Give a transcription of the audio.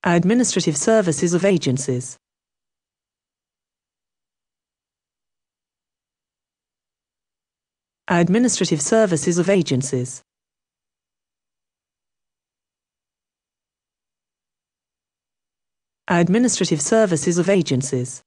Administrative services of agencies. Administrative services of agencies. Administrative services of agencies.